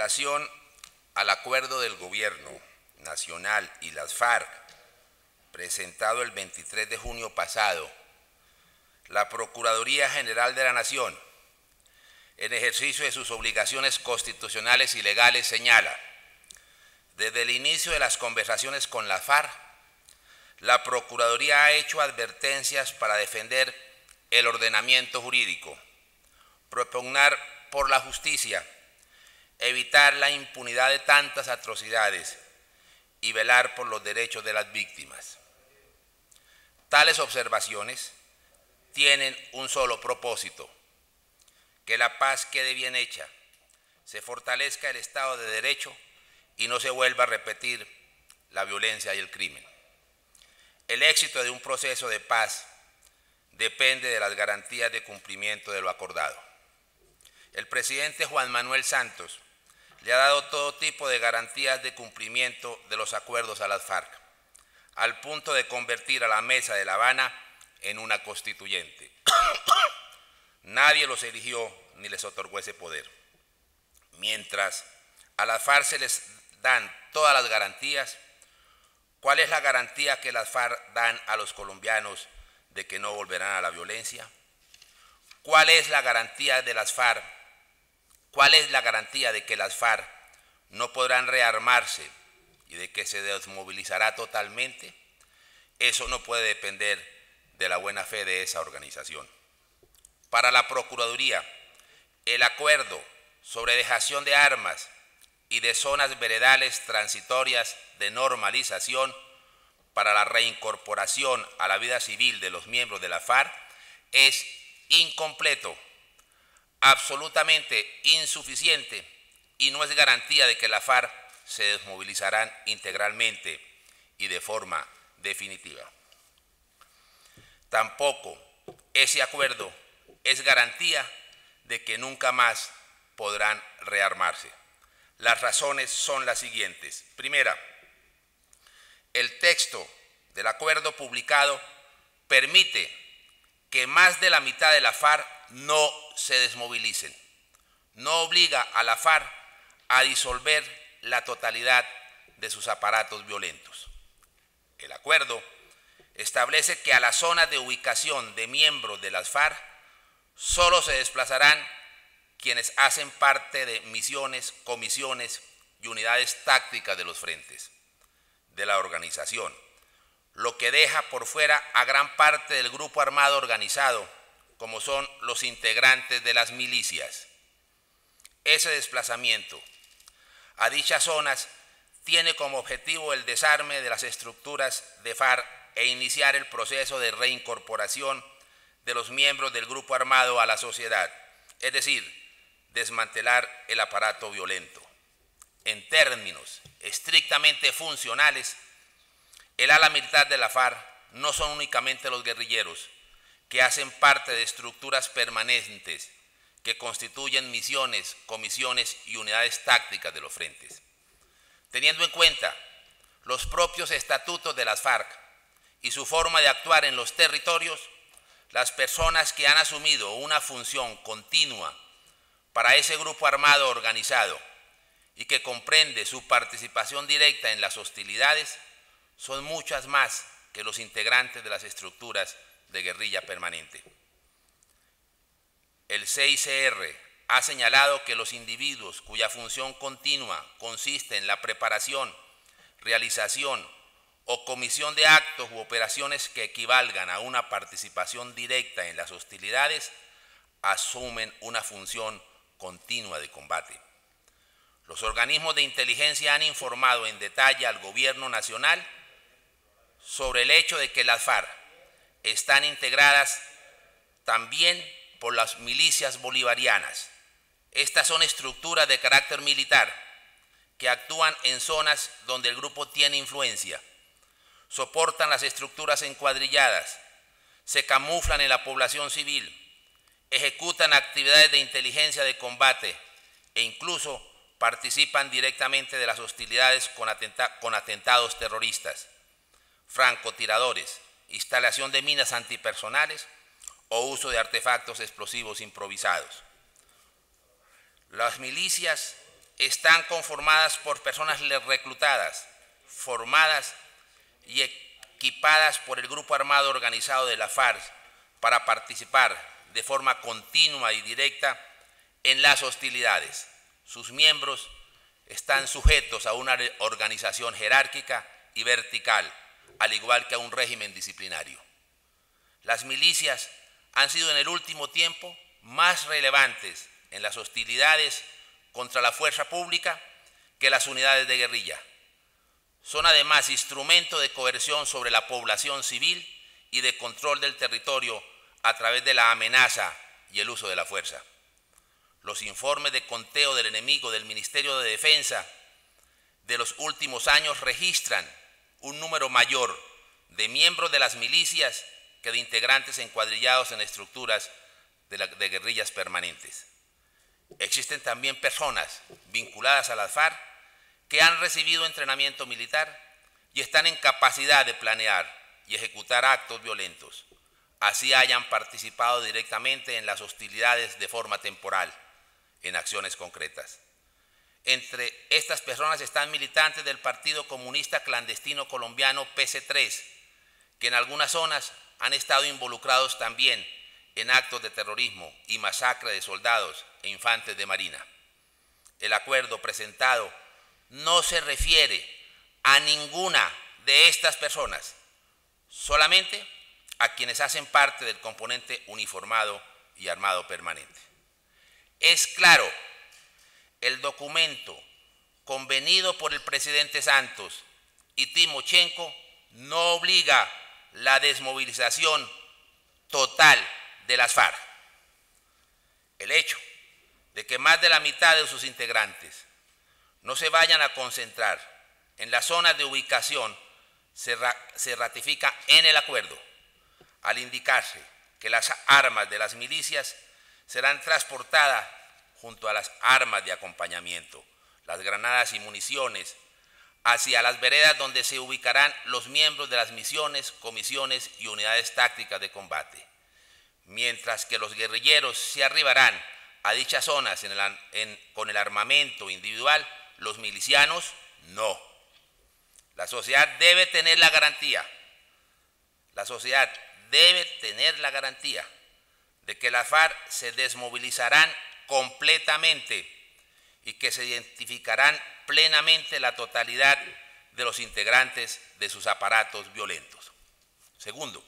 relación al acuerdo del Gobierno Nacional y las FARC, presentado el 23 de junio pasado, la Procuraduría General de la Nación, en ejercicio de sus obligaciones constitucionales y legales, señala: desde el inicio de las conversaciones con la FARC, la Procuraduría ha hecho advertencias para defender el ordenamiento jurídico, propugnar por la justicia, evitar la impunidad de tantas atrocidades y velar por los derechos de las víctimas. Tales observaciones tienen un solo propósito: que la paz quede bien hecha, se fortalezca el Estado de Derecho y no se vuelva a repetir la violencia y el crimen. El éxito de un proceso de paz depende de las garantías de cumplimiento de lo acordado. El presidente Juan Manuel Santos le ha dado todo tipo de garantías de cumplimiento de los acuerdos a las FARC, al punto de convertir a la Mesa de La Habana en una constituyente. Nadie los eligió ni les otorgó ese poder. Mientras a las FARC se les dan todas las garantías, ¿cuál es la garantía que las FARC dan a los colombianos de que no volverán a la violencia? ¿Cuál es la garantía de las FARC? ¿Cuál es la garantía de que las FARC no podrán rearmarse y de que se desmovilizará totalmente? Eso no puede depender de la buena fe de esa organización. Para la Procuraduría, el acuerdo sobre dejación de armas y de zonas veredales transitorias de normalización para la reincorporación a la vida civil de los miembros de la FARC es incompleto, absolutamente insuficiente, y no es garantía de que la FARC se desmovilizarán integralmente y de forma definitiva. Tampoco ese acuerdo es garantía de que nunca más podrán rearmarse. Las razones son las siguientes. Primera, el texto del acuerdo publicado permite que más de la mitad de la FARC no se desmovilicen. No obliga a la FARC a disolver la totalidad de sus aparatos violentos. El acuerdo establece que a las zonas de ubicación de miembros de las FARC solo se desplazarán quienes hacen parte de misiones, comisiones y unidades tácticas de los frentes de la organización, lo que deja por fuera a gran parte del grupo armado organizado, como son los integrantes de las milicias. Ese desplazamiento a dichas zonas tiene como objetivo el desarme de las estructuras de FARC e iniciar el proceso de reincorporación de los miembros del grupo armado a la sociedad, es decir, desmantelar el aparato violento. En términos estrictamente funcionales, el ala militar de la FARC no son únicamente los guerrilleros que hacen parte de estructuras permanentes que constituyen misiones, comisiones y unidades tácticas de los frentes. Teniendo en cuenta los propios estatutos de las FARC y su forma de actuar en los territorios, las personas que han asumido una función continua para ese grupo armado organizado y que comprende su participación directa en las hostilidades son muchas más que los integrantes de las estructuras de guerrilla permanente. El CICR ha señalado que los individuos cuya función continua consiste en la preparación, realización o comisión de actos u operaciones que equivalgan a una participación directa en las hostilidades asumen una función continua de combate. Los organismos de inteligencia han informado en detalle al Gobierno Nacional sobre el hecho de que las FARC están integradas también por las milicias bolivarianas. Estas son estructuras de carácter militar que actúan en zonas donde el grupo tiene influencia, soportan las estructuras encuadrilladas, se camuflan en la población civil, ejecutan actividades de inteligencia de combate e incluso participan directamente de las hostilidades con atentados terroristas, francotiradores, instalación de minas antipersonales o uso de artefactos explosivos improvisados. Las milicias están conformadas por personas reclutadas, formadas y equipadas por el grupo armado organizado de la FARC para participar de forma continua y directa en las hostilidades. Sus miembros están sujetos a una organización jerárquica y vertical, al igual que a un régimen disciplinario. Las milicias han sido en el último tiempo más relevantes en las hostilidades contra la fuerza pública que las unidades de guerrilla. Son además instrumento de coerción sobre la población civil y de control del territorio a través de la amenaza y el uso de la fuerza. Los informes de conteo del enemigo del Ministerio de Defensa de los últimos años registran un número mayor de miembros de las milicias que de integrantes encuadrillados en estructuras de guerrillas permanentes. Existen también personas vinculadas a las FARC que han recibido entrenamiento militar y están en capacidad de planear y ejecutar actos violentos, así hayan participado directamente en las hostilidades de forma temporal, en acciones concretas. Entre estas personas están militantes del Partido Comunista Clandestino Colombiano PC3, que en algunas zonas han estado involucrados también en actos de terrorismo y masacre de soldados e infantes de marina. El acuerdo presentado no se refiere a ninguna de estas personas, solamente a quienes hacen parte del componente uniformado y armado permanente. Es claro, el documento convenido por el presidente Santos y Timochenko no obliga la desmovilización total de las FARC. El hecho de que más de la mitad de sus integrantes no se vayan a concentrar en las zonas de ubicación se ratifica en el acuerdo, al indicarse que las armas de las milicias serán transportadas junto a las armas de acompañamiento, las granadas y municiones, hacia las veredas donde se ubicarán los miembros de las misiones, comisiones y unidades tácticas de combate, mientras que los guerrilleros se arribarán a dichas zonas con el armamento individual, los milicianos no. La sociedad debe tener la garantía, de que las FARC se desmovilizarán completamente y que se identificarán plenamente la totalidad de los integrantes de sus aparatos violentos. Segundo,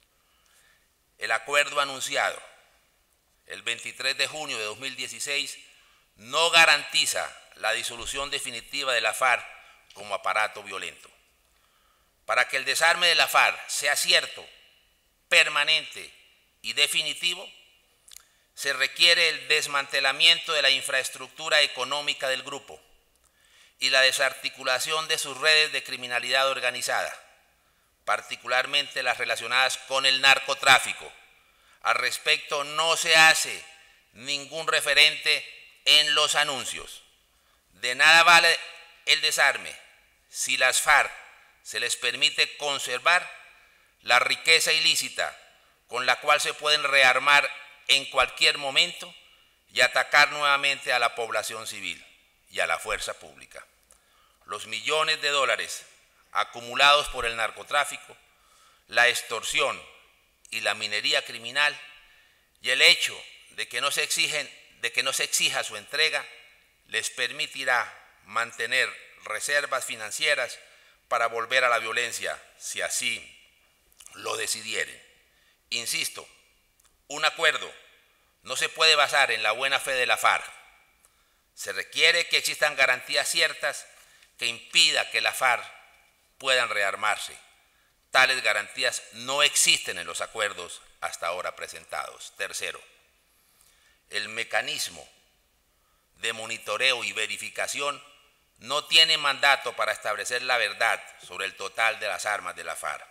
el acuerdo anunciado el 23 de junio de 2016 no garantiza la disolución definitiva de la FARC como aparato violento. Para que el desarme de la FARC sea cierto, permanente y definitivo, se requiere el desmantelamiento de la infraestructura económica del grupo y la desarticulación de sus redes de criminalidad organizada, particularmente las relacionadas con el narcotráfico. Al respecto no se hace ningún referente en los anuncios. De nada vale el desarme si las FARC se les permite conservar la riqueza ilícita con la cual se pueden rearmar en cualquier momento y atacar nuevamente a la población civil y a la fuerza pública. Los millones de dólares acumulados por el narcotráfico, la extorsión y la minería criminal y el hecho de que no se exija su entrega les permitirá mantener reservas financieras para volver a la violencia si así lo decidieren. Insisto, un acuerdo no se puede basar en la buena fe de la FARC. Se requiere que existan garantías ciertas que impidan que la FARC puedan rearmarse. Tales garantías no existen en los acuerdos hasta ahora presentados. Tercero, el mecanismo de monitoreo y verificación no tiene mandato para establecer la verdad sobre el total de las armas de la FARC.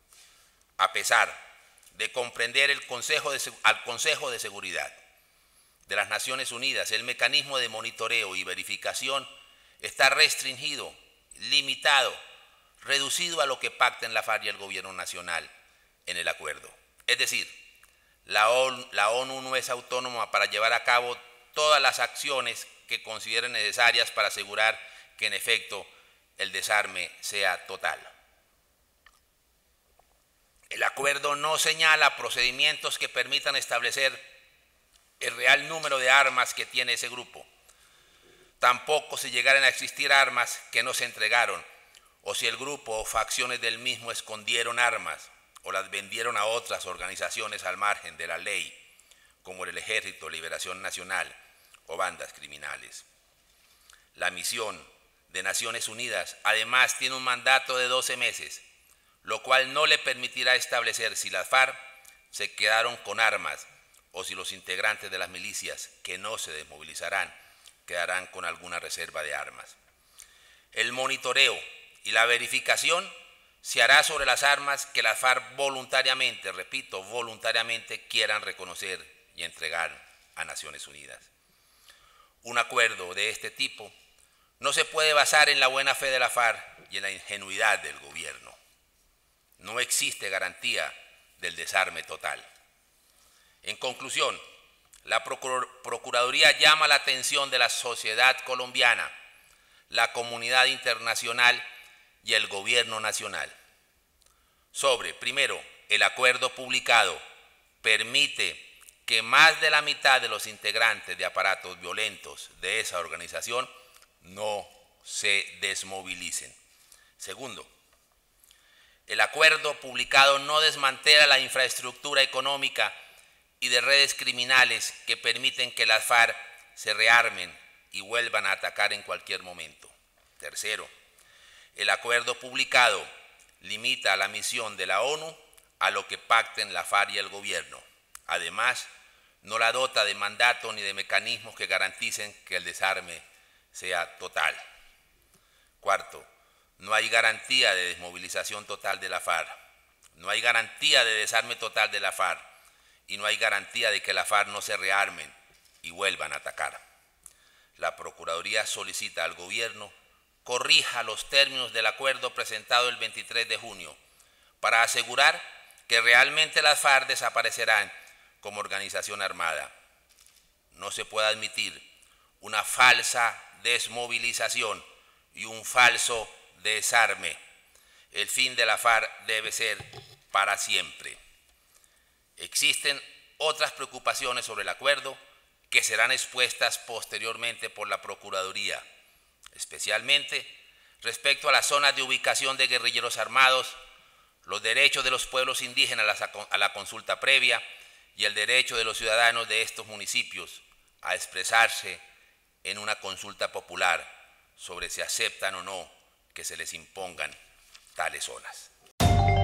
A pesar de comprender al Consejo de Seguridad de las Naciones Unidas, el mecanismo de monitoreo y verificación está restringido, limitado, reducido a lo que pacten la FARC y el Gobierno Nacional en el acuerdo. Es decir, la ONU no es autónoma para llevar a cabo todas las acciones que consideren necesarias para asegurar que en efecto el desarme sea total. El acuerdo no señala procedimientos que permitan establecer el real número de armas que tiene ese grupo. Tampoco si llegaran a existir armas que no se entregaron, o si el grupo o facciones del mismo escondieron armas o las vendieron a otras organizaciones al margen de la ley, como el Ejército de Liberación Nacional o bandas criminales. La misión de Naciones Unidas además tiene un mandato de 12 meses, lo cual no le permitirá establecer si las FARC se quedaron con armas o si los integrantes de las milicias, que no se desmovilizarán, quedarán con alguna reserva de armas. El monitoreo y la verificación se hará sobre las armas que las FARC voluntariamente, repito, voluntariamente quieran reconocer y entregar a Naciones Unidas. Un acuerdo de este tipo no se puede basar en la buena fe de la FARC y en la ingenuidad del gobierno. No existe garantía del desarme total. En conclusión, la Procuraduría llama la atención de la sociedad colombiana, la comunidad internacional y el gobierno nacional sobre, primero, el acuerdo publicado permite que más de la mitad de los integrantes de aparatos violentos de esa organización no se desmovilicen. Segundo, el acuerdo publicado no desmantela la infraestructura económica y de redes criminales que permiten que las FARC se rearmen y vuelvan a atacar en cualquier momento. Tercero, el acuerdo publicado limita la misión de la ONU a lo que pacten la FARC y el gobierno. Además, no la dota de mandato ni de mecanismos que garanticen que el desarme sea total. Cuarto, no hay garantía de desmovilización total de la FARC, no hay garantía de desarme total de la FARC y no hay garantía de que la FARC no se rearmen y vuelvan a atacar. La Procuraduría solicita al gobierno corrija los términos del acuerdo presentado el 23 de junio para asegurar que realmente las FARC desaparecerán como organización armada. No se puede admitir una falsa desmovilización y un falso desarme. El fin de la FARC debe ser para siempre. Existen otras preocupaciones sobre el acuerdo que serán expuestas posteriormente por la Procuraduría, especialmente respecto a las zonas de ubicación de guerrilleros armados, los derechos de los pueblos indígenas a la consulta previa y el derecho de los ciudadanos de estos municipios a expresarse en una consulta popular sobre si aceptan o no que se les impongan tales zonas.